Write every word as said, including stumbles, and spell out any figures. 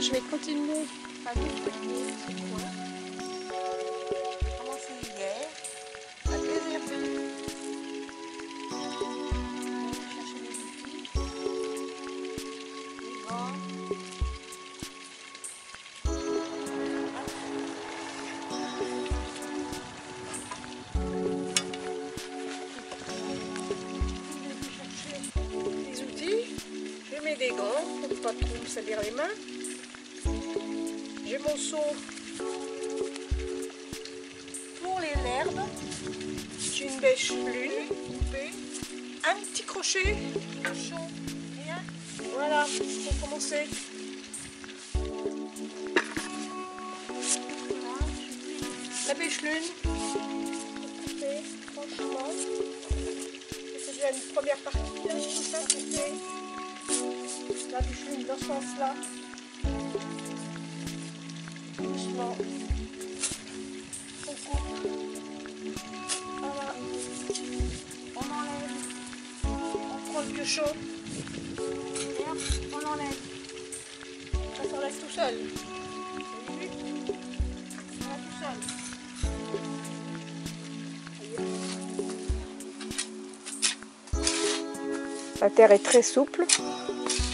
je vais continuer à nettoyer ce coin. J'ai commencé hier à désherber. Chercher les outils, les gants. Les outils, je mets des gants pour ne pas trop me salir les mains. J'ai mon seau pour les herbes. J'ai une bêche lune coupée, un petit crochet, cochon, rien. Voilà, pour commencer. La bêche lune, couper franchement. C'est déjà une première partie, là, tout ça, couper la bêche lune dans ce sens-là. Doucement. On coupe. Voilà. On enlève. On prend le piochon. Et hop, on enlève. Ça s'enlève tout seul. Vous avez vu? Ça s'enlève tout seul. La terre est très souple.